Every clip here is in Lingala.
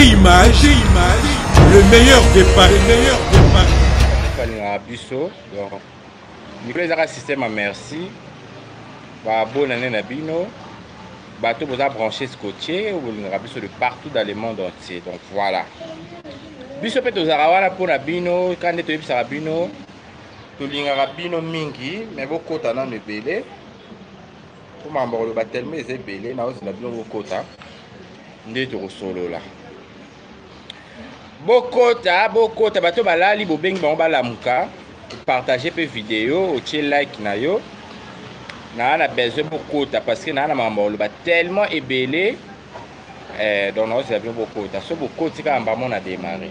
Image, le meilleur des paris. Nicolas Zara système à merci. Bonne année Nabino. Bateau vous a branché scotché ou de partout dans le monde entier. Donc voilà. Biso peut aux arawana pour Nabino, quand tu es Sarabino, tu linga Rabino mingi, mais vos quotas non belé. Pour m'emborder le baptême, mais c'est belé, na aussi Nabino vos quotas. Ndé au solo là. Bokota, bateau balali, bobeng bamba la muka. Partager peu vidéo, au like na yo. Na a besoin beaucoup parce que na mambo le tellement ébélé donc nous avons beaucoup ta so beaucoup tika mbamo na démarrer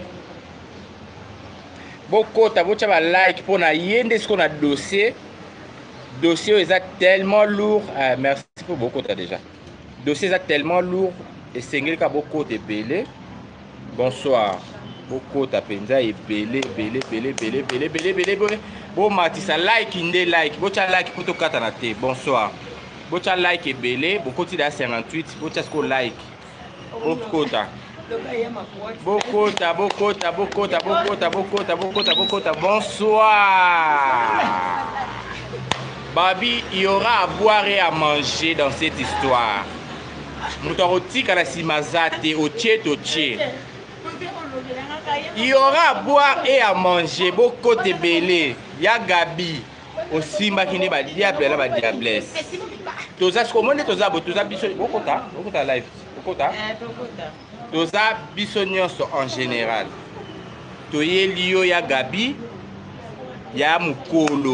beaucoup ta bocha ba like pour na yende ce qu'on a dossier est tellement lourd merci pour beaucoup ta déjà dossier est tellement lourd et sengeli ka beaucoup ébélé bonsoir beaucoup ta penza ébélé belé bon matisa like inde like bocha like pour to kata na te bonsoir bocha like et belé beaucoup ti da 58 bocha sko like bokota bonsoir Babi, il y aura à boire et à manger dans cette histoire. Moutaroti kalasimazate otie il y aura à boire et à manger beaucoup de belé. Ya Gabi aussi makine ba diable la ba diablesse. Toza komone toza biso bokota live bokota. Toza biso nyonso en général. Toye liyo ya Gabi ya mukolo.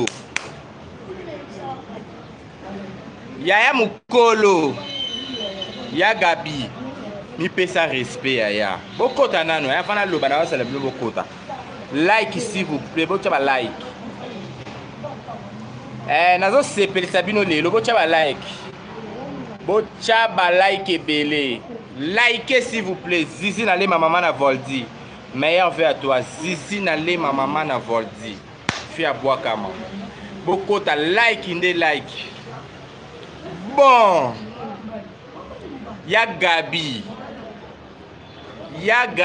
Ya mukolo. Ya Gabi. Ni pesa respect aya. Bokota nano, ya fana loba na wasa le bokota. Like s'il vous plaît, bocha ba like. Nazo sepeli sabino lelo bocha ba like. Bocha ba like belé. Like s'il vous plaît. Zizi na le ma maman na Voldi. Meilleur vœu à toi. Zizi na le ma maman na Voldi. Fi à bois kama. Bokota like inde like. Bon. Ya Gabi. Ya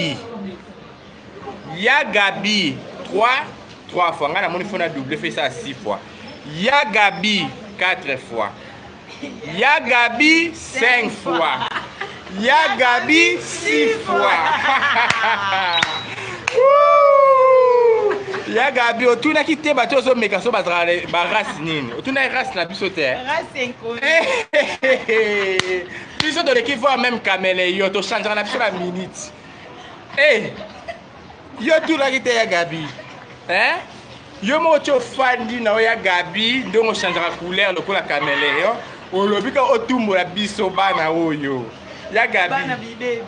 Gabi 3 fois. Ngana moni fona double fait ça 6 fois. Ya Gabi 4 fois. Ya Gabi 5 fois. Ya Gabi 6 fois. Ya Gabi otuna kite bato zo meka so bazara ba race nini. Otuna race na biso te. Race inconnu. Biso de l'équipe voit même caméléon to changer la biso la minute. Yo tout la kite ya Gabi. Yo mo cho fandi na ya Gabi ndongo changer la couleur le la caméléon. O lobika otumbo la biso bana oyo. Ya Gabi. Bana bibe.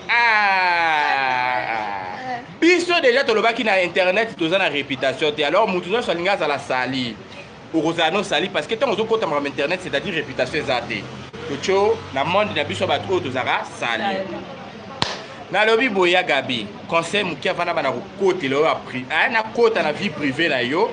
Biso déjà tolobaki na internet toza na réputation te alors mutuzo solinga za la sali. Orozano sali parce que tant ozo kota ma internet c'est-à-dire réputation zate. Tocho na monde na biso bato o tozara sali. Na lobi boya Gabi, conseil mukia vana bana ko kote lo appris. Na kota na vie privée na yo.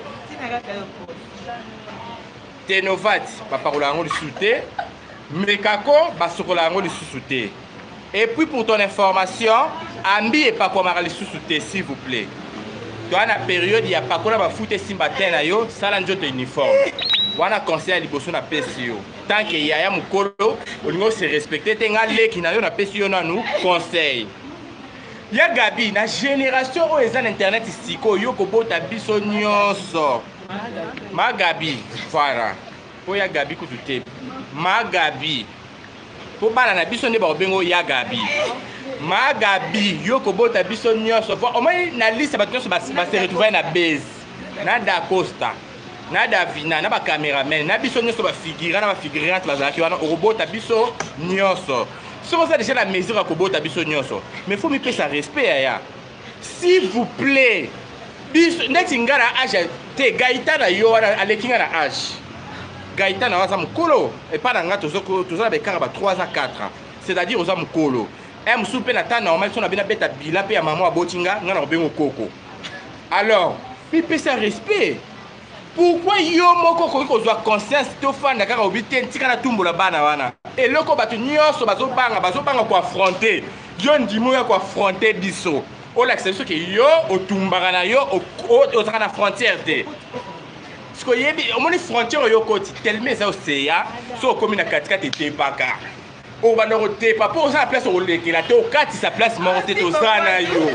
Tenovat papa rolango le souté. Mekako basokola ngo le souté. Et puis pour ton information, Ambi et pas comme les sous-soutés, s'il vous plaît. Dans la période, il n'y a pas qu'on a foutu Simbaten à yo, ça l'a un uniforme. On a conseillé à l'Ibosso na PCO. Tant qu'il y a un mukolo, on doit se respecter. Tant qu'il y a un PCO, nous conseille. Il y a Gabi, la génération où ils ont internet ici, yo kobo tabiso nyonso. Ma Gabi, voilà. Pour ya Gabi kutute. Ma Gabi. Pour bala na biso ne ba obengo ya Gabi. Ma Gabi yo kobota biso nyonso. Au moins na liste ba nyonso ba se retrouver na base. Na da Costa. Na Davina, na ba cameraman, na biso nyonso ba figurant na ba figurante bazaki wana robota biso nyonso. Si vous avez déjà la mesure à kobota biso nyonso. Mais faut me payer ça respect ya. S'il vous plaît. Biso ndeti ngara age te gaita na yo wana alekinga na age. Gaïta na waza mukolo et pas dans gato toza be karaba 3 à 4 ans c'est-à-dire aux mukolo em soupe na temps normal son abina beta bila pe ya maman abotinga ngana obengo koko alors pipe ça respect pourquoi yo moko ko zo conscience to fanda kaka obite ntika na tumbola bana wana et loko batu nyonso bazobanga ko affronter yo ndimo ya ko affronter biso o l'acceptation que yo otumbaka na yo ozaka na frontière te parce que yebi omoni frontière yo koti tellement ça océan so komi na katikati tepaka o banda ko tepa po sa place o lekela te o kati sa place monte to sana yo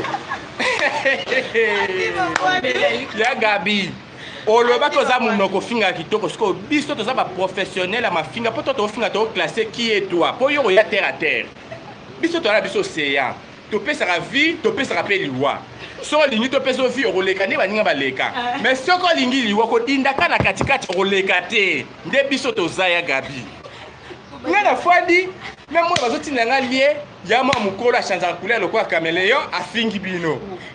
ya Gabi oloba toza munoko finga kitoko siko biso toza ba professionnel à mafinga po to finga to classer qui est toi po yo ya terre à terre biso to la biso océan to pesa la vie to pesa la liwa so lingi to pesa vie oleka ne baninga baleka mais soko lingi liwa ko dinda kana katikati oleka te nde biso toza ya Gabi ngana fadi même moi bazoti nanga lié ya moi mukolo a changer couleur le quoi caméléon a fingi bino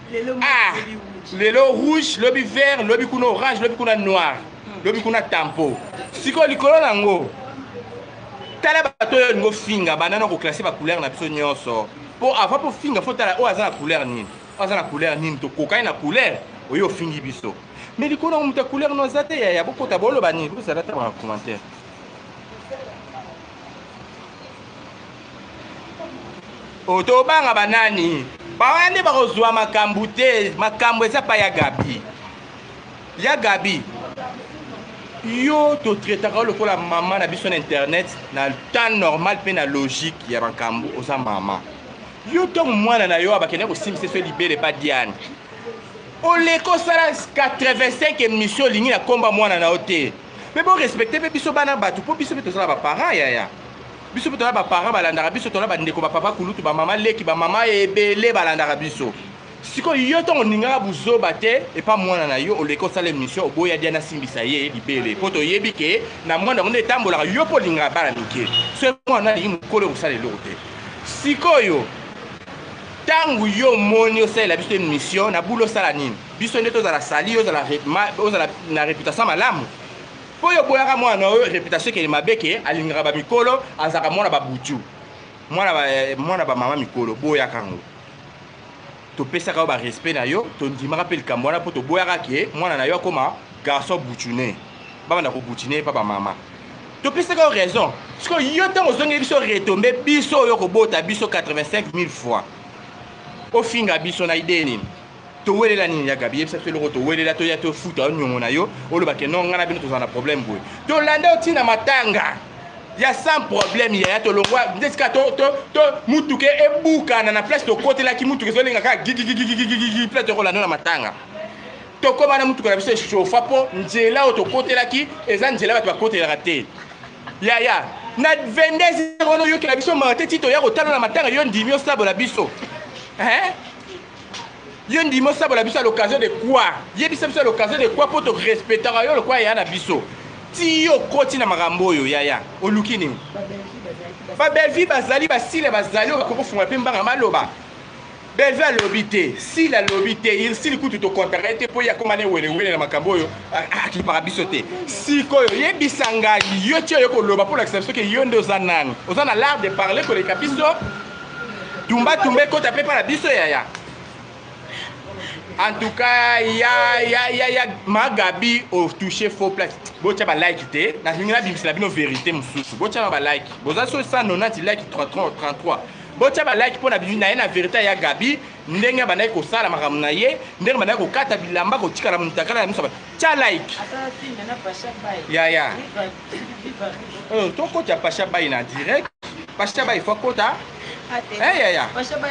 lelo rouge lobi vert lobi kuna orange lobi kuna noir lobi kuna tampo siko likolo nango tala bato yo ngo finga banana ko classer ba couleur na biso nyonso po avant po finga faut tala o azana couleur nini azana couleur nini to kokai na couleur oyo fingi biso mais likolo muta couleur no zate ya bokota bolo bani vous allez dans commentaire otobanga banani bawande bakozwa makambo te makambo eza pa ya Gabi ya Gabi yo totraitaka lokola mama na biso na internet na temps normal pe na logique ya makambo oza mama yo ntongo mwana na yo abakende kosimisa so libele pa Diane oleka osala 85 émission olingi na komba mwana na yo te mpe borespecte mpe biso bana bato mpo biso mpe tozala baparent yaya biso mpe toza baparent balandaka biso toza bandeko bapapa kulutu bamama leki bamama ebele balandaka biso sikoyo yo ntongo oningaka buzoba te epa mwana na yo oleka osala émission oboya dia nasimbisa ye libele mpo toyebi ke na mwana yango nde etambolaka yo mpo olingaka bana mike so mwana alingi mokolo kosala eloko te sikoyo ntango yo moni osalela biso émission na bula osala nini biso nde tozala sali ozala na réputation malamu po yo boyaka mwana oyo réputation kele mabe ke alingaka bamikolo azalaka mwana babutu mwana bamama mikolo boyaka ngo topesaka yo barespect na yo tondimaka mpe likambo wana mpo toboyaka ke mwana na yo akoma garçon butune babanda kobutune pa bamama topesaka yo raison siko yo ntango ozongeli biso retombe biso oyo kobota biso 85 000 fois ofinga biso na ide nini towelela nini ya Gabi yebisa eloko towelela toya tofuta nyongo na yo olobake no ngana bino tozala na problème boye tolanda otina matanga ya sans problème ya tolongwa ndesika to mutuke ebukana na place tokotelaki mutuke ezolenga kaka gigigigigigi place tokolanda na matanga tokoma na mutuke na biso echauffa mpo nzela oyo tokotelaki eza nzela bato bakotelaka te yaya na 22 wana oyokela biso mate ti toya kotala na matanga yo ndimi osabola biso yo ndimo sabola biso à l'occasion de quoi yebisa biso à l'occasion de quoi po to respectera yo lokwa ya na biso ti yo koti na makambo oyo yaya oluki nini ba belvi bazali basile bazali oyo bakofunga pe mbanga maloba belvi alobi te sila alobi te il sili kutu to contraire te po ya komane wele na makambo oyo akipaka biso te sikoyo yebisa ngai yo ti oyo koloba po l'acceptation ke yo nde oza nani oza na l'art de parler koleka biso tumba ekota pe pa na biso yaya. En tout cas, il y a ma Gabi au touché faux place. Bon, tu as like té. Na minga bimsi la bino vérité mususu. Bon, tu as like. Bon, ça so 190 like 33. Bon, tu as like pour na bino na vérité ya Gabi. Ndenge bana ko sala makambo na ye. Ndenge bana ko kata bilamba ko tikala mutakala na miso. Tu as like. Ya. Oh, ton ko tu as Pacha Bay na direct. Pacha Bay faut kota. Ya.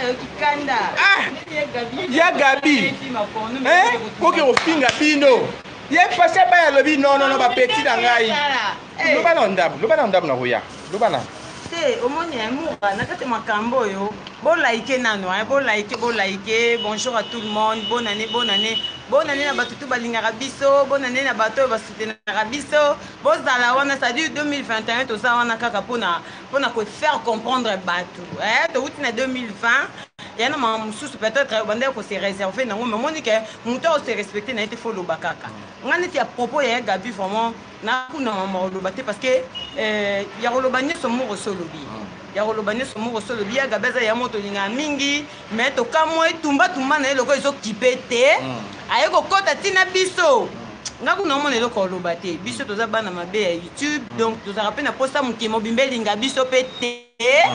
Ya Gabi. Koke ofinga bino. Ye Pacha Bay alobi non ba petit na ngai. Loba na ndabu na koya. Loba na. Te omoni amoura nakate makambo yo. Bon like nano, bon like. Bonjour à tout le monde. Bonne année. Bonne année na batutu balingaka biso, bonne année na bato basoutenaka biso. Bozala wana ça dit 2021 to ça wana kaka pona ko faire comprendre bato. To wuti na 2020 yana mamususu peut-être bande ko se réserver nango mais moni ke muto se respecter na été follow bakaka. Ngani ti à propos ya Gabi vraiment na kuna mama lobate parce que ya rolobanye somo rosolobi. Ya rolobanye somo rosolobi ya Gabi za ya moto linga mingi mais to kamwe tumba na eloko iso kipete. Aye ko kota tina biso. Ngaku na mona eloko lobate. Biso toza bana mabe ya YouTube donc toza rappel na posta mukimo bimbelinga biso pete.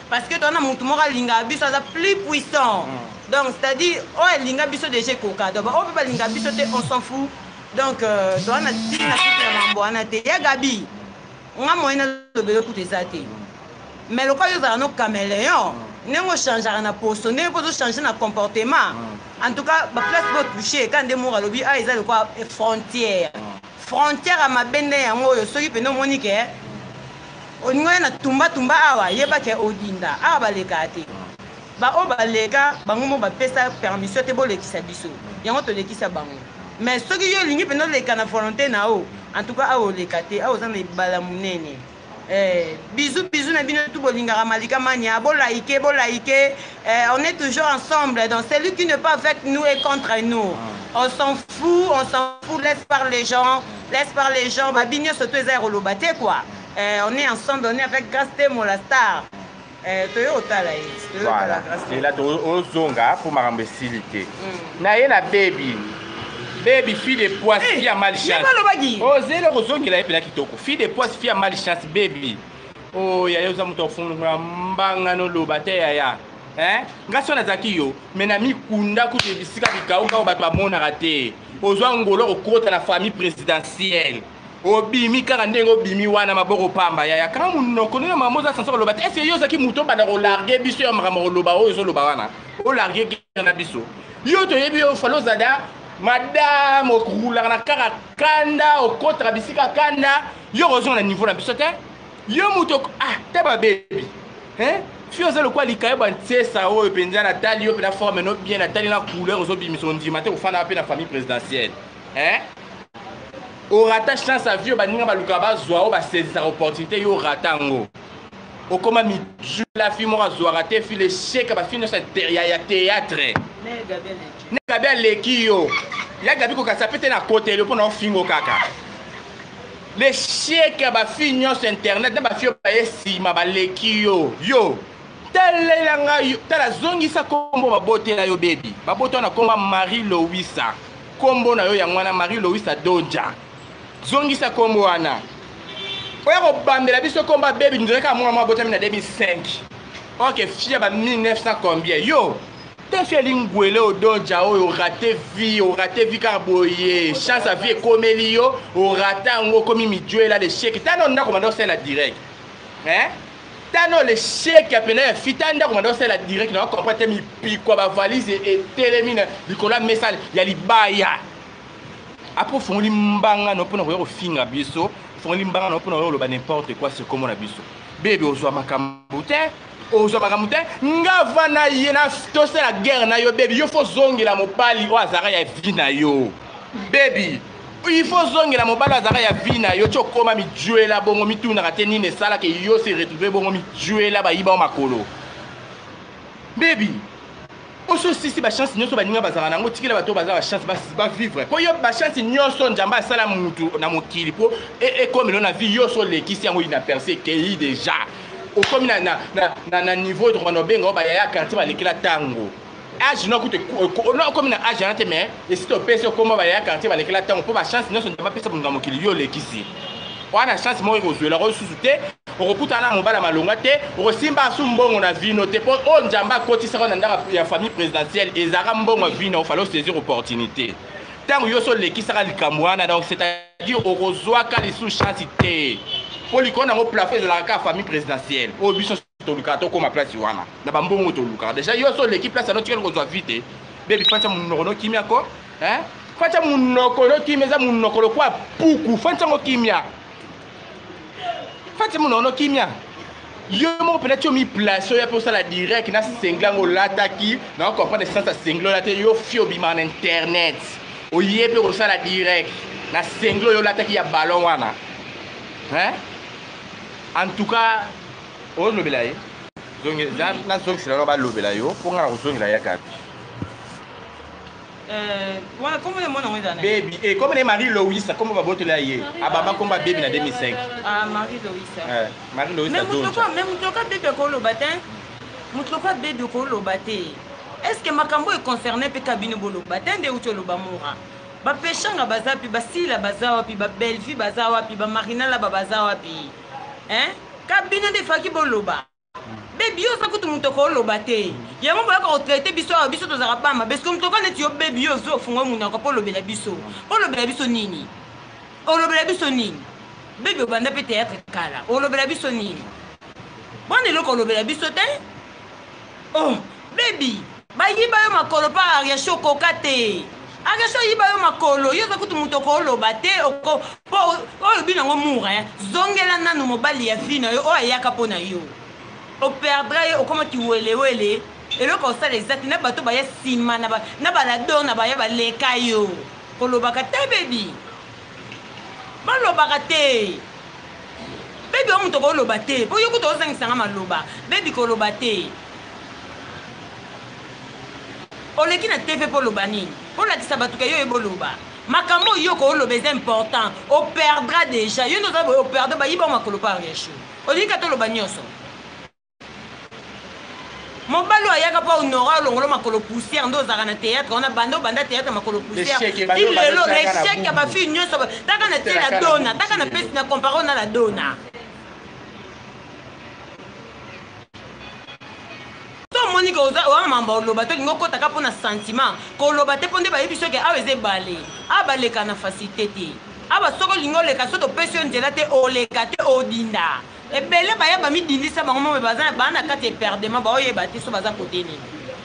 parce que tona mutu moko alinga biso aza plus puissant. Donc c'est-à-dire oh linga biso déjà koka donc on peut pas linga biso te on s'en fout. Donc tona tina tina mambo ana te ya Gabi nga moyena lobelo tout ezate. Mais le cas yo no caméléon nengo changer na posto ne peut changer na comportement. En tout cas ba place va toucher quand des mots lobi ah ils a le quoi frontière. Frontière à ma bende yango yo soki peno monique oninga na tumba awa yeba ke odinda awa baleka te ba o baleka bango mo ba pesa permission te bolekisa biso yango to lekisa bango mais soki yo lingi peno leka na volonté na o en tout cas awo leka te awo zana bala munene bisous na bino tout bolingara malika mania bolaike on est toujours ensemble donc celui qui n'est pas avec nous est contre nous on s'en fout laisse parler les gens ba binyo surtout ezero lobate quoi on est ensemble on est avec Grâce-Témo la star Toyota là voilà et là ozonga pour marambe silité na yena baby fille de poisse fille à malchance osez le ozongela epela kitoko fille de poisse fille à malchance baby oh ya yoza muto fungula mbanga no lobate ya ngasi wana zaki yo mena mikunda kuti bisika bikauka bato bamonaka te ozwa ngolo okota na famille présidentielle obimi kaka ndenge obimi wana maboko pamba ya kama munoko nina mamoza sansa loba te ese yo zaki muto bana ko larguer biso ya makambo loba oyo zo loba wana o larguer na biso yo to yebi yo falo zada madame okulaka na kaka kanda okota bisika kanda yo ozonga na niveau na biso te yo muto te ba baby fio za lokwa likaye ba ntesa oyo penza na tali yo pe na forme no bien na tali na couleur ozo bimiso ndima te ofana pe na famille présidentielle au rata chance à vieux baninga baluka bazwa o ba saisir opportunité yo ratango o koma mi la fille mo azwa raté fi le chèque ba fini sa ya théâtre ne Gabriel leki yo ya Gabi ko kasa pété na côté le pona fingo kaka le chèque ba fini sur internet na ba fille ba esima ba leki yo telelanga yo tala zongisa kombo ba boté na yo baby ba boté na komba Marie Louisa kombo na yo ya mwana Marie Louisa Donja zongisa kombo wana oya ko bambela biso komba baby ndeka mwa boté na 2005 OK fia ba 1900 combien yo te fait lingwele o Donja o raté vie carboyer chance à vie komeli yo o rata ngo komi midjuela de chèque tano ndako mando c'est la direct tano le chèque à peine fitanda ko mando c'est la direct na comprendre mi piko ba valise et télémine likola message ya libaya après fongoli mbanga no pona ko finga biso fongoli mbanga no pona ko ba n'importe quoi c'est comme on a biso bébé ozwa makambo te ngava na yena to c'est la guerre na yo baby yo faut zongela mobali o azara ya vina yo baby il faut zongela mobali azara ya vina yo chokoma mi juela bongo mi tuna ka tenine sala ke yo se retrouver bongo mi juela ba yiba makolo baby oso sisi ba chance nyoso baninga bazara nango tikela bato bazara chance ba vivre ko yo ba chance nyoso njamba sala mutu na mokili po et comme na vie yo so lekisi yango ina percer ke déjà au comme na niveau de Ronobengo ba ya quartier ba lekela tango age no kute no comme na age na te mais et si to pese comme ba ya quartier ba lekela tango po ba chance nyoso njamba pesa bunga mokili yo lekisi wana chance mo ko zuela ko susute okuta na mobala malonga te osimba su mbongo na vino te po o njamba kotisa ko na ndaka ya famille présidentielle ezara mbongo vino falo saisir opportunité tango yo so lekisa likamwana donc c'est-à-dire okozwa ka lisu chance te pour lui qu'on a plafé de la famille présidentielle au biso to lukato comme place wana na bambongo to luka déjà yo so l'équipe place notre qu'on doit vite baby fanta munoko kimia ko fanta munoko kimia za munoko kwa puku fanta ngo kimia fanta munoko kimia yo mo peut-être mi place yo pour ça la direct na senglango lataki na comprendre sens à senglo la te yo fio bima en internet o yebe ko ça la direct na senglo yo lataki ya ballon wana en tout cas on le belaye donc la zone c'est là bas le belayo pour nga zone la ya kapi voilà comment le monde on est baby et comme les Marie Louisa comment va voter là hier ababa comme baby na 2005 Marie Louisa Marie Louisa mais mutoka bébé ko lo batin mutoka bébé ko lo baté est-ce que makambo est concerné pe kabine bolo batin de uto lo bamora ba pechanga bazapi basila bazawa pi ba belfi bazawa pi ba marina la bazawa pi kabine de faki boloba Baby yo sakutu mutoko oloba te. Yango boyaka kotraite biso biso tozaka bamba parce que mutoko neti yo baby yo zo fungo munako po lobela biso. Po lobela biso nini? Olobela biso nini? Baby obanda pe théâtre kala. Olobela biso nini? Bon eloko olobela biso te? Oh, baby, bayiba yo makolo pa ariasho kokate. Ariasho yiba yo makolo, yo sakutu mutoko oloba te oko po olobi nango mura. Zongela nanu mobali ya fina yo o ayaka pona yo. O perdra yo okoma ki wele eloko osala exact na bato baya sima na balado na baya baleka yo kolobaka te baby balobaka te baby omuntu koloba te po yo kuto osangisanga maloba baby koloba te oleki na TV po loba nini po lakisa bato ke yo eboloba makambo yo ko oloba c'est important o perdra déjà yo noza o perdre bayiba makolo pa riesho olika to loba nyonso mobalo ayaka pa honora longolo makolo poussière ndo ozaka na théâtre on a bando banda théâtre makolo poussière il lelo l'échec ya bafi nyonso taka na tie la dona taka na pesi na comparo na la dona to moni ko oza mamba oloba to lingo kota ka pona sentiment ko oloba te ponde ba yebiso ke aweze bale abaleka na facilité te aba soko lingo leka soto pression nzela te oleka te odinda ebele baya bamidindisa bango mo baza bana kati eperdema baoyeba te so baza kote nini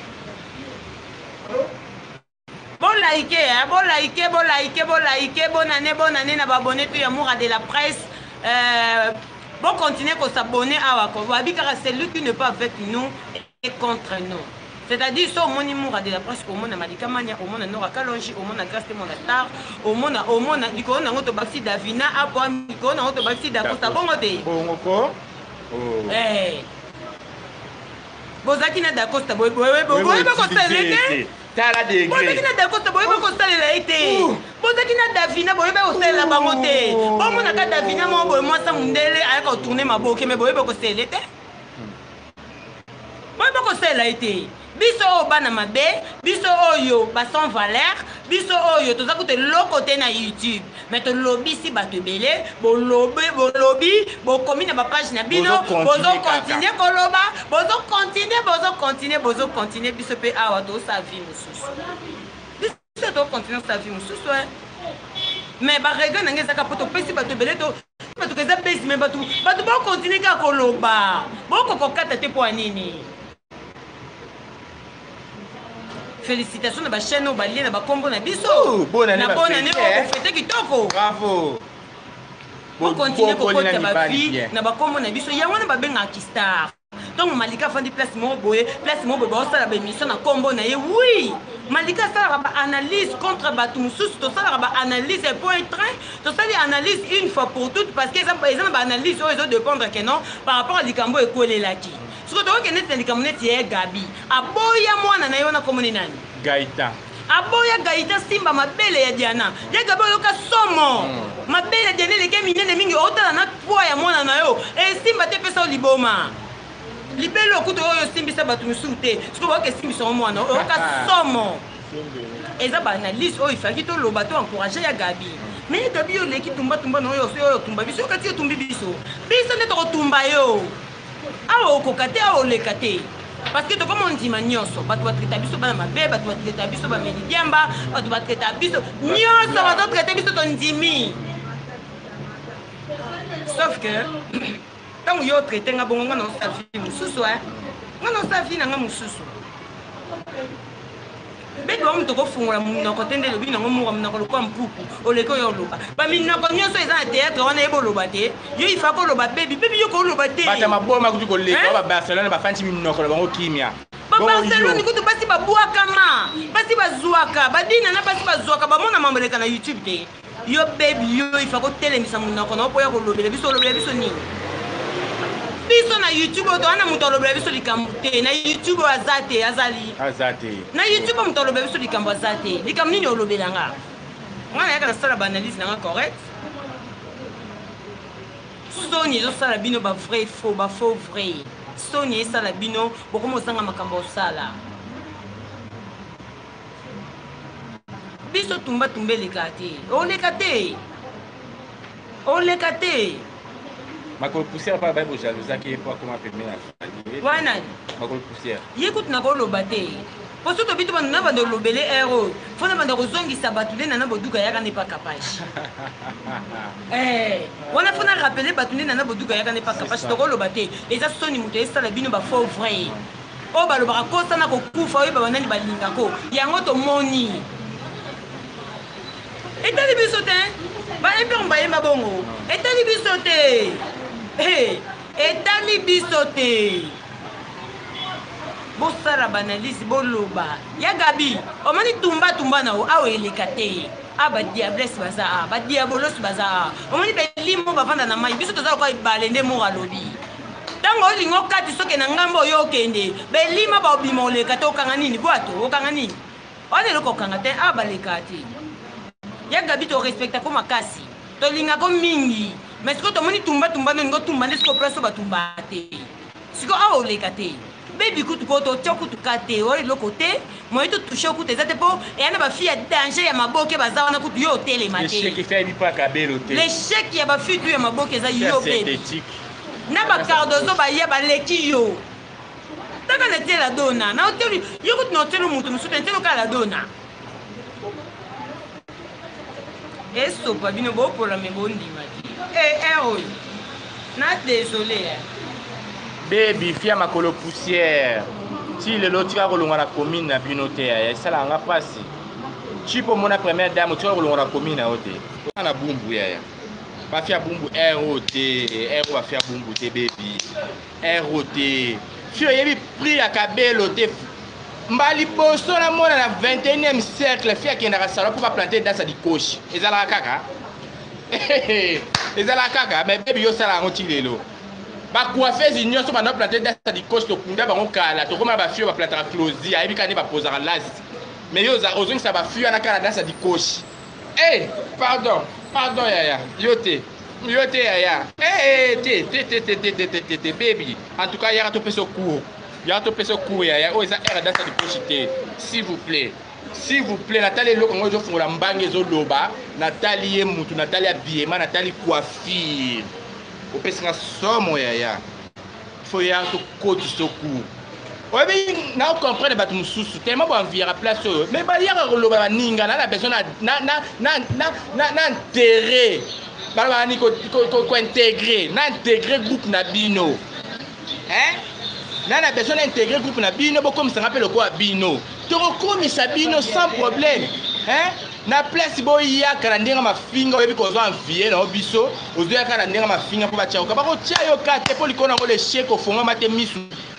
bolaike bonane na babone to ya Moura de la presse bon continuer ko s'abonner awa ko babi kaka celui qui n'est pas avec nous est contre nous. C'est-à-dire, ça, au monde Moura de la presse, au monde Malika Mania, au monde Nora Kalonji, au monde Grâce de mon star, au monde, Nico, on a auto baxi d'Avina, à point, Nico, on a auto baxi d'Acosta, bon, bon, eh. Bozaki na d'Acosta, boy, Costa, l'été. Tala degré. Bozaki na d'Acosta, boy, Costa, l'été. Bozaki na d'Avina, boy, Costa, la bangote. Bon, mon a d'Avina, mon boy, moi, ça m'undele, à retourner ma boque, mais boy, Costa, l'été. Boy, Costa, l'été. Biso o bana mabe, biso oyo ba sans valeur, biso oyo toza kote lokote na YouTube. Mais to lobby si bato belé, bo lobby, bo komi na ba page na bino, bozo continuer koloba, bozo continuer biso pe awa to sa vie mususu. Biso to continuer sa vie mususu. Mais ba rega na ngeza ka poto pesi bato belé to bato keza pesi mais bato bo continuer ka koloba. Bo kokokata te po anini. Félicitations na ba chaîne au balien na ba kombo na biso. Bonne année na bonne année au fête kitoko. Bravo. Bon continuer ko kota ba vie na ba kombo na biso. Yango na ba benga star. Donc Malika fandi place mo boye ba sala ba émission na kombo na ye. Oui. Malika sala ba analyse contre batu mususu to sala ba analyse point train. To sala analyse une fois pour toutes parce que exemple ba analyse aux dépendre que non par rapport à likambo ekolelaki. Ce que tu vois que c'est les Gabi. Aboya mwana na yona komoni nani? Gaïta. Aboya Gaïta simba mabele ya Diana. Ya Gabi yoka somo. Mabele Diana leke minene mingi otala na poa ya mwana na yo. E simba te pesa liboma. Libelo kuto oyo simbisa batu musute. Ce que tu vois que simbi son mwana yoka somo. Eza ba analyse oyo ifaki to loba to encourager ya Gabi. Mais Gabi yo leki tumba no yo tumba biso kati yo tumbi biso. Biso ne to tumba yo. Awa okokate awa olekate parce que tokoma ondima nyonso bato batraita biso bana mabe bato batraita biso bameli diamba bato batraita biso nyonso bazotraite biso tondimi sauf que ntango yo traite nga bongo nga naosala vi mosusu nga naosala vi na nga mosusu beti wamu tokofungola minoko te nde elobi nango moka minoko lokwa mpuku oleki oyo oloba baminoko nyonso eza na théâtre wana yeba oloba te yo ifa koloba bebi yo koloba te bata maboma kutu koleka ba Barcelone bafandi minoko na bango kimia ba Barcelone kutu basi babwaka ma basi bazwaka badina na basi bazwaka bamona mamboleka na YouTube te yo bebi yo ifa kotelemisa minoko na opo ya kolobela biso olobela biso nini biso na YouTube oto wana muto olobela biso likambo te na YouTube azate azali na YouTube muto olobela biso likambo azate likambo nini olobela nga ngana yaka nasala ba analyse nanga correct soni ezosala bino ba vrai faux ba faux vrai soni esala bino bokomo osanga makambo osala biso tumba eleka te makolo poussière pa ba bo jalousa ki po akoma pembe na wana makolo poussière yekuti nakoloba te po so tobi to banda banda olobele ero fo na banda kozongisa bato nde nana boduka yaka ne pa capage wana fo na rappele bato nde nana boduka yaka ne pa capage tokoloba te eza soni moto esala bino bafaux vrai oyo balobaka kosana kokufa oyeba banani balingako yango tomoni etali biso te baempere bayemba bongo etali biso te etali biso te bosala banalise boloba ya gabi omoni tumba na o awa eleka te badiablesse baza badiabolos baza omoni belimo bavanda na mai biso toza lokola ebale nde moko alobi ntango olinga okati soki na ngambo oyo okende belima baobima oleka te okanga nini bwato okanga nini wana eloko okanga te baleka te ya gabi torespectako makasi tolingako mingi mais siko tomoni tumba noningo tumba nde siko place batumba te siko awa oleka te bebi kutu po totia kutu ka te oyo eloko te moyi totushe kutu eza te mpo eya na bafille ya danger ya maboke baza wana kutu yo otelema te lesheki ya bafille tu ya maboke eza yo bebi na bacardozo baya baleki yo taka na tiela dona na oteli yo kutu na oteli mutu mosusu te nteli okala dona esopa bino bopola me bondima te oyo na désolé baby fia makolo poussière ti lelo tika kolonga na commune na bino te ya esalanga mpasi ti mpo mona première dame tika kolonga na commune na yo te na bumbu yaya bafia bumbu ro te ro bafia bumbu te baby ro te fi oyebi prix ya kabelo te mbali boso na mona na 21e siècle fi akendaka salon mpo baplante dasa dikoshi ezalaka kaka ezalaka kaka mais baby yosala yango ti lelo bacoiffeuse nyonso bana baplante dasa dikoshi tokunda bango kala tokoma bafio baplantaka closi ayebi kaka nde bapozaka lasi mais yo ozongisa bafio wana kala dasa dikoshi pardon yaya yo te yaya te baby en tout cas yaka topesa cours yaya oyo eza aire dasa dikoshi te s'il vous plaît natali eloko yango ezofungola mbange ezoloba natali ye mutu natali abiyema natali coiffure opesinga somo yaya fo ya tokoti soku oyebi na ocomprendre bato mosusu tellement boenviera place oyo mais bayaka koloba baninga na besoin na intere balobaka ni kointegre na integre groupe na bino na besoin d'intégrer groupe na bino bokomisanga mpe lokola bino tokokomisa bino sans problème na place boyaka na ndenge mafinga oyebi kozwa envie na yo biso ozoyaka na ndenge mafinga mpo batiakoka bakotia yo ka te mpo likolo yango lesheke ofongama te misu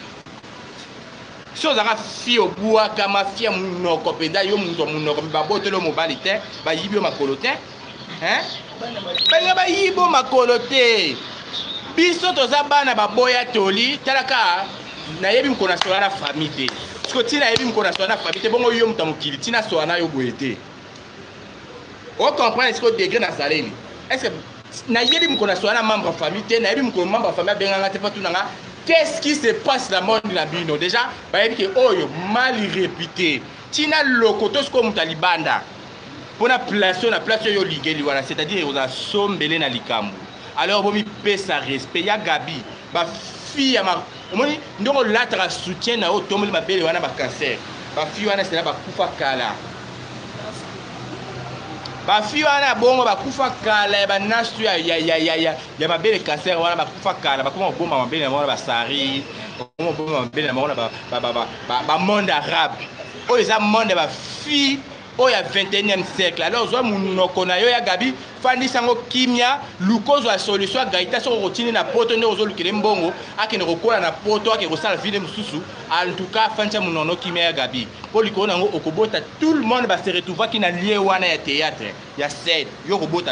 si ozalaka fi obwaka mafia monoko mpenza yo moto monoko mpe baboteli yo mobali te bayibi yo makolo te balinga bayibi yo makolo te biso toza bana baboya toli talaka nayebi mokona sola na famille te siko ntina nayebi mokona sola na famille te bongo yo moto ya mokili ntina sola na yo boye te ocomprendre siko degré nazaleli estce nayebi mokona sola na membre ya famille te nayebi mokolo membre ya famille abenganga te mpo tunanga qu'est-ce qui se passe na monde na bino déjà bayebi ke oyo mal réputé ntina lokoto siko moto ya libanda mpona place oyo na place oyo olingeli wana c'est-à-dire ozala sombele na likambo alors bomipesa respect ya gabi bafille ya omoni ndongo olataka soutien na yo otomboli mabele wana bacancer bafille wana sela bakufa kala bafille wana bongo bakufa kala ya banasu ya mabele cancer wana bakufa kala bakoma kobomba mabele na bango na basari bakoma kobomba mabele na bango na bamonde arabe oyo eza monde ya bafille oyo ya 21e siècle alors ozwa monoko na yo ya gabi fandisa yango kimia luka ozwa solution ya gaita soki okotindi na poto nde ozolukele mbongo akende kokola na poto akende kosala vile mosusu en tout cas fandisa monono kimia ya gabi mpo likolo nango okobota tout le monde base retrouvaki na lie wana ya théâtre ya scène yo okobota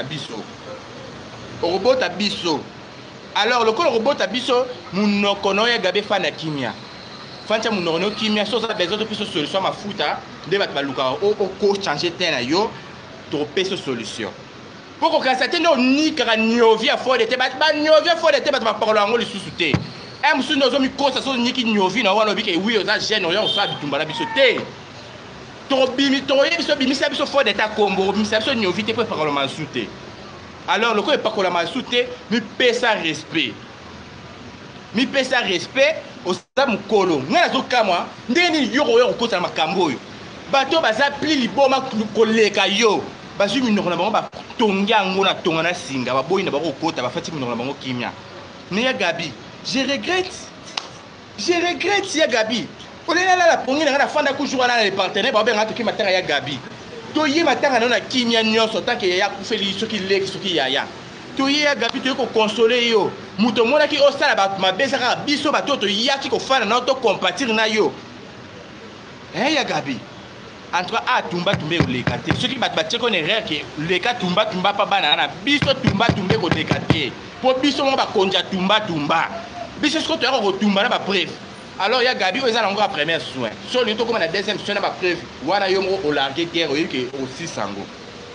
biso alors lokola okobota biso monoko na yo ya gabi efanda kimia fandisa monoko na yo kimia so oza besoin topeso solution ya mafuta nde bato balukaka okochange te na yo topesa solution mpo kokanisa te nde onikaka niovi ya fode te baniovi ya fode te bato bapakola yango lisusu te mosusu nde ozomikosa so oniki niovi na wana obike wi oza jeune oya kosala bitumba na biso te tokoyebi biso bimisa biso fode te akombo obimisa biso niovi te mpo epakolama lisu te alors lokola epakolama lisu te mipesa respect mi pesa respect oza mokolo nga nazokamwa ndenge nini yo koya kokota na makambo oyo bato baza pli liboma koleka yo bazwi minoko na bango batongi yango na tonga na singa baboyi na bango kokota bafati minoko na bango kimia me ya Gabi je regrette ya Gabi olela la pongi na nga nafanda kujura na le partenaire babenga toki matanga ya Gabi toye matanga na kimia nyonso tanke ya kufeli soki leki soki yaya toye ya Gabi toye ko consoler yo muto mona ki osala ba mabesa ka biso bato to yaki ko fana na to compatir na yo ya Gabi en tout cas tumba tumbe oleka te soki bato batie ko erreur ke leka tumba pa bana na biso tumba tumbe ko leka te po biso mo ba konja tumba biso ce que tu as retumba na ba preuve alors ya Gabi o ezala encore premier soin so lui to comme na deuxième soin na ba preuve wana yo mo o larguer guerre o yeke aussi sango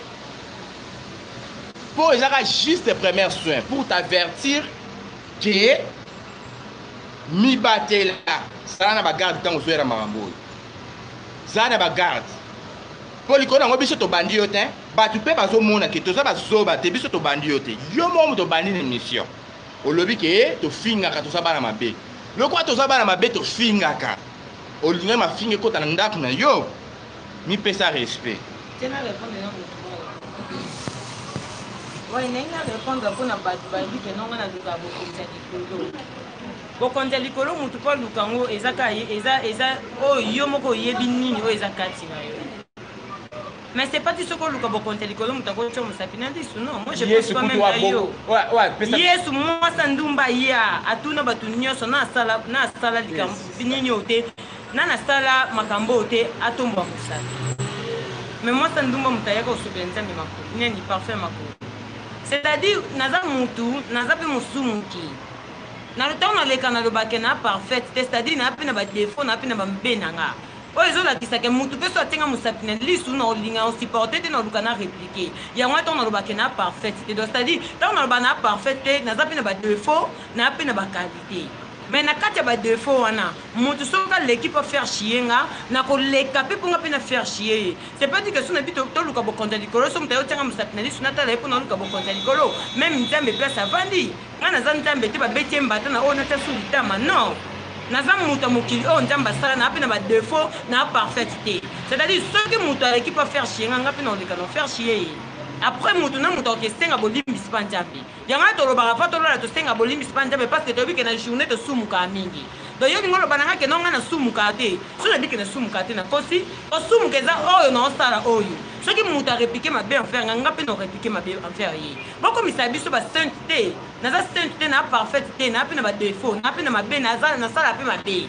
pour ezala juste premier soin pour t'avertir que mi batela sala na ba garde tango zo era makambo zana ba garde po likona ngo biso to bandi yo te batu pe bazomona ke toza bazoba te biso to bandi yo te yo mo to bandi ni mission olobi ke to fingaka toza bana mabe lokwa toza bana mabe to fingaka olinga mafinga kota na ndako na yo mi pesa respect tena répondre na ouais nenga répondre pour na batu ba bi ke nonga na duka bokonza likolo bokonza likolo mutu pa lukango ezaka eza yo moko yebi nini o ezakati na yo. Mais c'est pas tout ce qu'on a compté les colons, t'as compté mon sapin non. Moi je pense pas même à yo. Yes, moi sandumba ya, à tout na batunyo sona sala likam bininyote, na sala makambote atomba musala. Mais moi sandumba mutaya ko subenza me mako, ni parfait mako. C'est-à-dire naza mutu, naza pe musumuki. Na le temps na le kanalo bakena parfait, c'est-à-dire na pe na ba défaut, na pe na ba mbenanga. Oyo lakisaka mutu pe so atenga musapina lisu na olinga on supporter te na lukana répliquer yango to na lobake na parfait te donc c'est-à-dire tant na lobana parfait te na zapi na ba défaut na pe na ba qualité mais na kati ba défaut wana mutu so ka l'équipe peut faire chier nga na ko leka pe ponga pe na faire chier c'est pas dire que so na bito to luka bo konta likolo so mutayo tenga musapina lisu na tala pe na luka bo konta likolo même nzambe place avandi nga na nzambe te ba betie mbata na ona ta sulitama non naza muta mokili o nzamba sala na pe na ba défaut na parfaité c'est-à-dire ceux qui muta l'équipe peut faire chier nga pe na oleka no faire chier après mutu na muta ke senga bolimbi spanjambi yanga to lobaka fa to lola to senga bolimbi spanjambi parce que to bi ke na journée to sumuka mingi do yo ngolo bananga ke no nga na sumuka te so na bi ke na sumuka te na kosi o sumuka za oyo na sala oyo ceux qui muta répliquer ma bien faire nga pe no répliquer ma bien faire yi boko misabi so ba sainteté naza sainteté na parfaité na pe na ba défaut na pe na ma bien na sala pe ma bien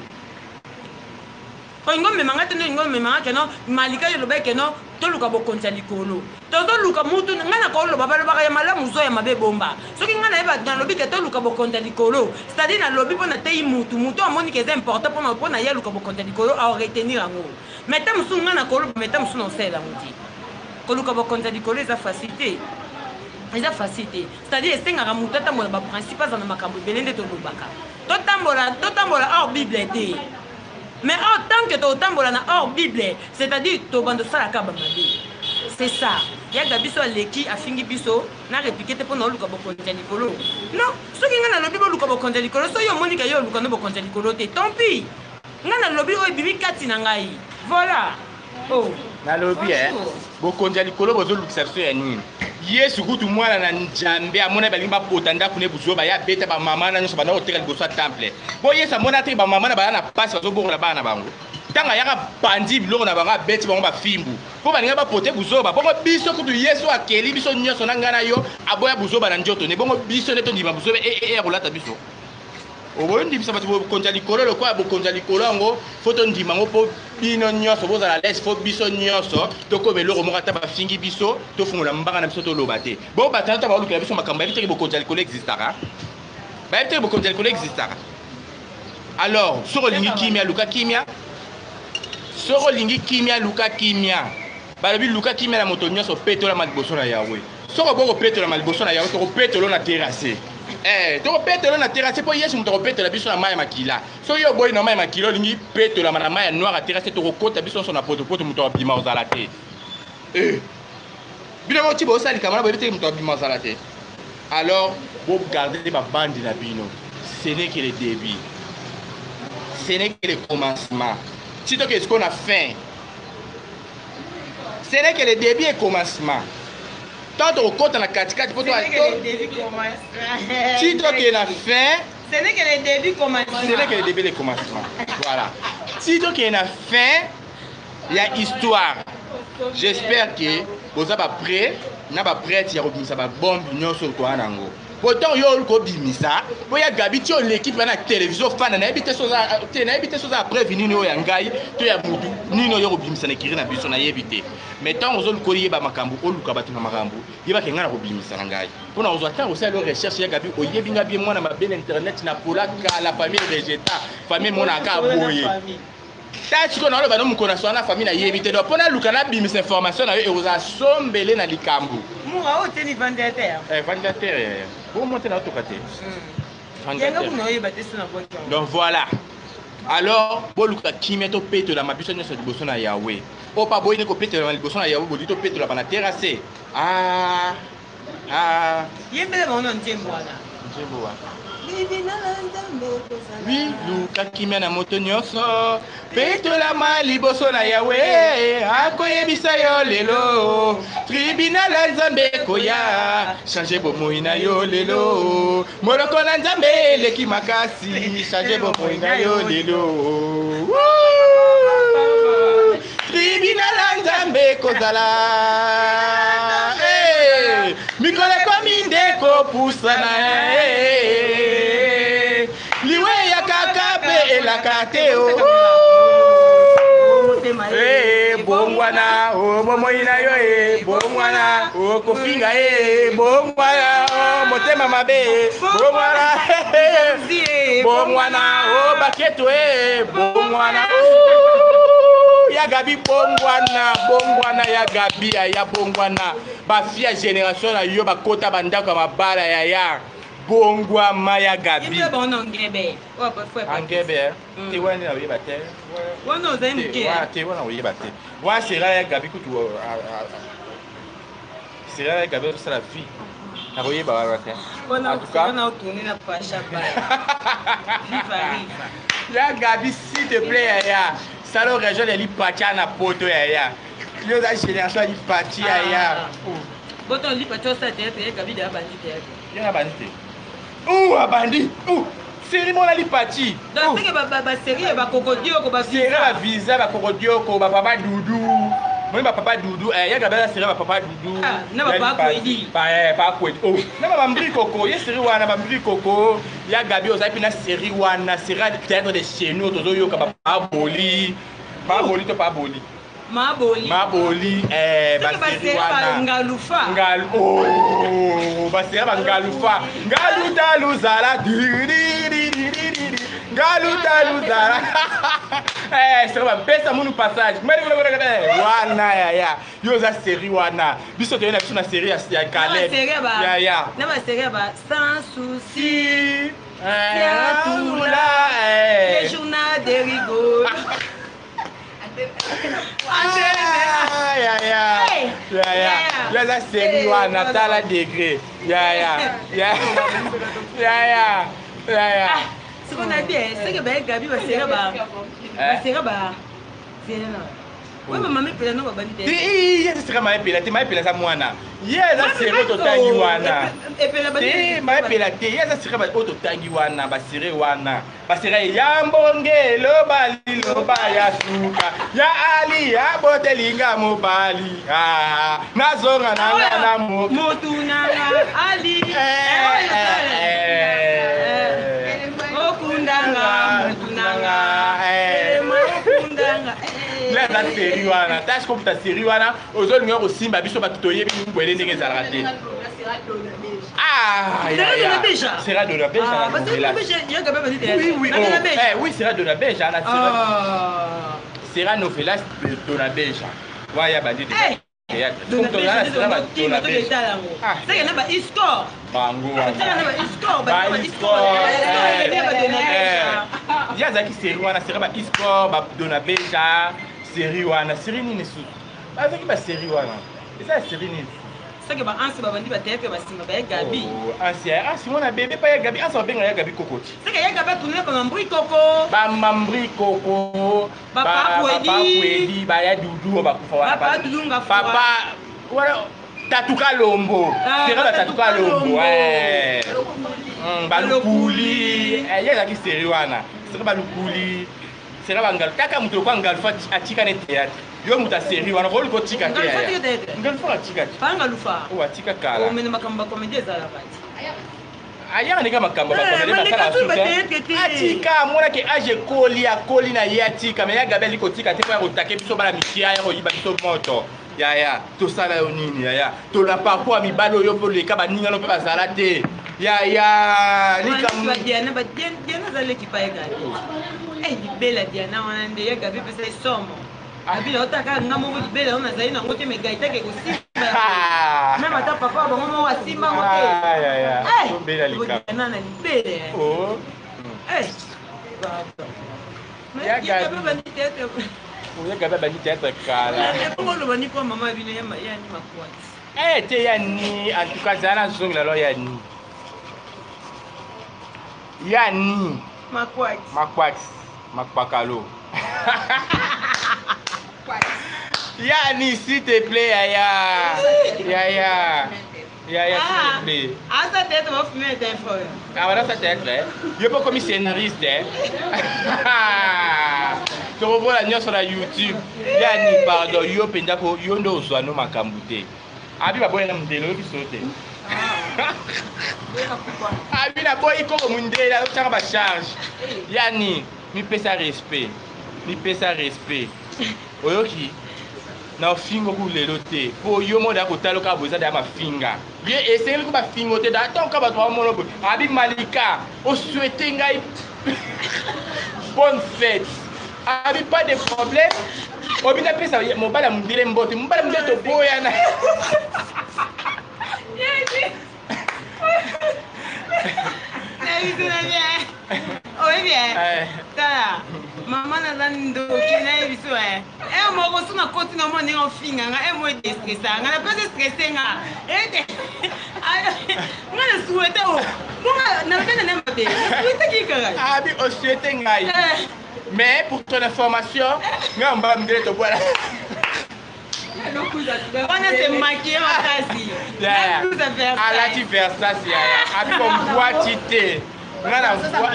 ko ngo me manga tene ngo me manga ke no malika yo lobe ke no to luka bo konta likolo to luka mutu nga na ko lo baba lo baka ya malamu zo ya mabe bomba soki nga na eba na lobi ke to luka bo konta likolo c'est-à-dire na lobi pona tei mutu amoni ke c'est important pona ya luka bo konta likolo a retenir ngo mais tam su nga na ko lo mais tam su no sela muti ko luka bo konta likolo eza facilité c'est-à-dire esenga mutu atambola ba principe za na makambo belende to lobaka to tambola hors bible te. Mais en tant que tu tambola na hors Bible, c'est-à-dire tu bando sala ka ba mabe. C'est ça. Ya ga biso leki afingi biso na répliquer te pona luka bokonza likolo. Non, so ki nga na lobi bo luka bokonza likolo, so yo monika yo luka no bokonza likolo te. Tant pis. Nga na lobi o bibi kati na ngai. Voilà. Oh. Na lobi bokonza likolo bozo lukisa so ya nini? Yesu kutu mwana na njambe amona balimba potanda kune buzoba ya beta ba mama na nyoso bana oteka liboso temple bo Yesu amona te ba mama na bana passe bazo bongola bana bango tanga yaka bandi biloko na banga beti bango ba fimbu po balinga ba pote buzoba bongo biso kutu Yesu akeli biso nyoso na ngana yo aboya buzoba na njoto ne bongo biso ne to ndima buzoba rolata biso oboyo ndimisa bati bokonza likolo lokwa bokonza likolo yango foto ndima ngo po bino nyonso bozala les fo biso nyonso tokoma eloko moko ata bafingi biso tofungola mbanga na biso toloba te bo batata balukela biso makambo bayebi teke bokonza likolo existaka bayebi teke bokonza likolo existaka alors soko olingi kimia luka kimia soko olingi kimia luka kimia balobi luka kimia na moto nyonso petolama liboso na yawe soko boko petolama liboso na yawe tokopetolo na terrasse to petelo na terrasse po Yesu muto petelo biso na maya makila so yo boy na maya makilo lingi petelo na maya noire à terrasse to kokota biso so na poto muto abima ozala te bino mo tibo sali kamala boy te muto abima ozala te alors bo garder ba bandi na bino ce n'est que le début. Ce n'est que le commencement. Sitôt que ce qu'on a fait, ce n'est que le début et le commencement. Tant au compte en a 4 4 pour toi. Ce n'est que le début commence. Sitôt qu'il a fait, ce n'est que le début commence. ce n'est que le début et le commencement. Voilà. Sitôt qu'il a fait, il y a histoire. J'espère que vous êtes prêts. Na ba prêt ya robimisa ba bombe nyonso ko anango. Pourtant yo ko bimisa, boya gabi ti o l'équipe na télévision fan na ebité soza après venir no ya ngai to ya mutu nino yo robimisa na kiri na biso na yebité. Mais tant ozo ko yeba makambo o luka batina makambo, yeba ke ngana robimisa na ngai. Pona ozo ata o sala recherche ya gabi o yebi ngabi mwana mabele internet na pola ka la famille Regeta, famille mona ka boye. Tati ko na lo bano mukona so na famille na yebité do pona luka na bimisa information na yo oza sombele na likambo. Moura oteni vendeur. Vendeur. Vous montez dans tout côté. Donc voilà. Alors, boluka kimeto peto la mabiso nyoso liboso na Yahweh. O pa boyine ko peto la liboso na Yahweh bolito peto la bana terrasse. Ah. Yembele bono njemboana. Njemboa. Oui, luka kimia na moto nyonso. Peto la ma liboso na Yahweh. Akoyebisa yo lelo. Tribunal la Nzambe koya. Changer bomoi na yo lelo. Moloko na Nzambe leki makasi. Changer bomoi na yo lelo. Tribunal la Nzambe kozala. Mikole komi ndeko pusana. Liwe ya kakabe elakate o. Bongwana o momoina yo bongwana o kofinga bongwana o motema mabe bongwana o baketo bongwana ya gabi bongwana ya gabi ya bongwana ba fia génération na yo bakota bandaka mabala ya bongwa maya gabi. Yembe bono ngebe. Wa ba fwe ba. Ngebe. Ti wani na wiba te. Wono za mke. Wa te wona wiba te. Wa sera ya gabi kutu. Sera ya gabi ça la vie. Na wiba wa te. Wona utuni na pasha ba. Viva. Ya gabi s'il te plaît ya. Salo région de Lipacha na poto ya. Yo za génération li parti ya. Boto li pacho sa te gabi de bandite. Ya bandite. Abandi. Série mon ali parti. Donc c'est que ba série ba kokodio ko ba série ba visa ba kokodio ko ba papa Doudou. Moi ba papa Doudou ya gaba série ba papa Doudou. Na ba pa Kwedi. Pa Kwedi. Na ba mbri koko, ya série wana ba mbri koko. Ya gabi oza pina série wana, série théâtre de chez nous tozo yo ka ba boli. Ba boli to pa boli. Maboli, basiri wana ngalufa. Basiri ba ngalufa. Ngaluta luzala Ngaluta luzala. C'est ba pesa munu passage. Wana ya. Yo za série wana. Biso te na biso na série ya Caleb. Ya. Na ba série ba sans souci. Ya tula. Le journal de rigole. Ya za série wana tala degré. Ya. Ce qu'on a dit, c'est que Gabi va série ba. C'est là. Oui, maman me pela no ba bandite. Ya sera ma pela sa mwana. Ya za série to tangi wana. Ma pela te ya za série ba to tangi wana ba série wana. Ba série ya mbonge lo ba ya suka. Ya ali ya botelinga mobali. Nazonga na motu na ali. Okundanga motunanga. Là dans série wana, tâche comme ta série wana, aux autres numéros simba biso batutoye bi ngwele ndenge za raté. Sera de la Belge. Oui, sera de la Belge. Sera novelas de la Belge. Voilà, bandit. Yazaki série wana sera ba e-sport ba dona belge série wana série nini su. Avec ba série wana. Et ça série nini. C'est que ansi babandi bateke basima ba Gabi. Ansi mon bébé pas Gabi, ansi on benga Gabi kokoti. C'est que Gabi tourner comme mbri koko. Ba mambri koko. Papa Pouedi, ba ya dudu ba kufa wa. Papa dudu nga fuwa. Papa voilà Tatuka Lombo. C'est là Tatuka Lombo. Ouais. Balukuli. Il y a qui sérieux wana. C'est balukuli. C'est là bangal. Kaka muto kwa ngal fa atika ne théâtre. Yo muta série wana rôle ko tika te ya. Ngal fa tika. Fa ngalufa. Wa tika kala. O mena makamba comédie za la bati. Aya ndika makamba ba comédie ba sala suka. Atika mona ke age koli na ya tika mais ya gabeli ko tika te fa otake biso bala mikia ya ko yiba biso moto. Ya to sala yo nini ya. To la parfois mi balo yo po le ka ba ninga no pe ba sala te. Ya nika ba Diana za l'équipe ya Gabi. Eh bela Diana wana nde ya Gabi pesa somo. Abi la otaka ngamo bo bela ona zaina ngote me gaita ke kusimba. Même ata papa ba mama wa simba ngote. Ya. To bela lika. Diana na libele. Oh. Ya Gabi ba ni tete. Ya Gabi ba ni tete kala. Pour le bani ko mama bino ya ni makwati. Te ya ni en tout cas zana zongla lo ya ni. Ya ni. Makwati. Makpakalo. Ya ni s'il te plaît ya. S'il te plaît. Ah ça tête va fumer des fois. Ah voilà ça tête là. Je peux comme scénariste hein. Tu revois la news sur la YouTube. Ya ni pardon yo penda ko yo ndo zo no makambute. Abi ba boya na mdelo ki sote. Abi na boy ko mundela utanga ba charge. Yani mi pesa respect. Oyoki na fingo ku lelo te. Po yo mo da ko talo ka boza da ma finga. Ye esengeli ko ba fingo te da ton ka ba to mo no. Abi Malika o souhaiter ngai bonne fête. Abi pas de problème. Obi na pesa mo bala mundile mbote. Mbala mbeto boya na. Oui bien. Tala. Maman na zando kina biso eh. Mo ko suna koti na mo ni on finga nga mo de stressa nga na pas stressé nga. Nga na souhaiter o. Nga na tena na mate. Souhaiter ki kara. Abi o souhaiter ngai. Mais pour ton information, nga mbala mndele to bola. On a se maquillé en kasi. La blusa Versace. À la ti Versace ya. Abi bon boitité. Nga na voix.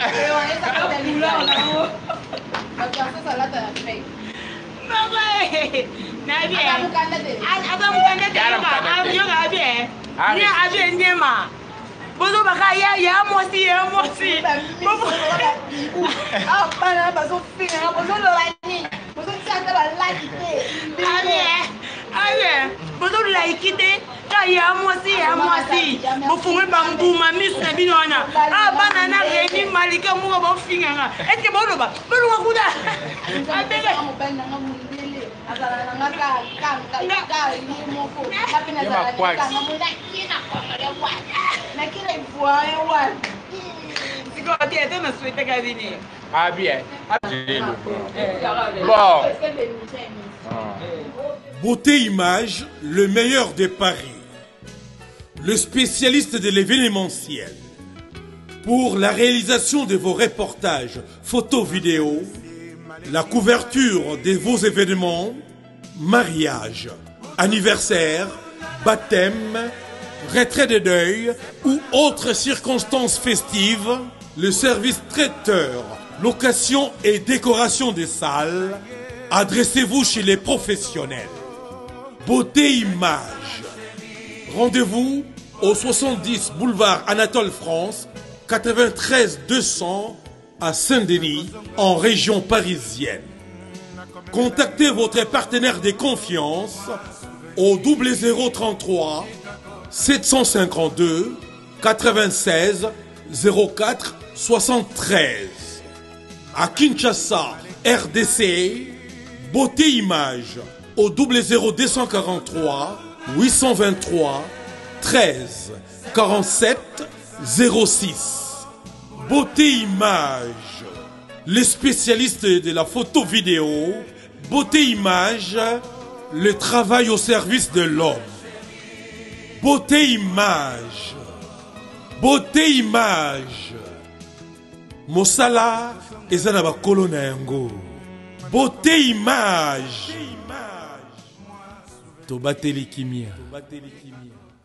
Bozo baka ya mosi. Bozo bana bazo finga bozo lolani. Bozo tsaka ba like te. Bozo like te. Ya mosi. Bofunwe bambuma misna binona. Bana na reni Malika mu ba finga nga. Est-ce que bozo ba? Bozo wakuda. Abega. Ah bien. Bon. Beauté Image, le meilleur de Paris. Le spécialiste de l'événementiel. Pour la réalisation de vos reportages, photos, vidéos, la couverture de vos événements, mariage, anniversaire, baptême, retrait de deuil ou autres circonstances festives, le service traiteur, location et décoration des salles, adressez-vous chez les professionnels. Beauté Image. Rendez-vous au 70 boulevard Anatole France, 93 200 à Saint-Denis, en région parisienne. Contactez votre partenaire de confiance au 0033 752 96 04 73. À Kinshasa, RDC, Beauté Image au 00243 823 13 47 06. Beauté Image, les spécialistes de la photo vidéo. Beauté Image, le travail au service de l'homme. Beauté image. Beauté image. Mosala eza na bakolo na yango. Beauté image. Tobateli kimia.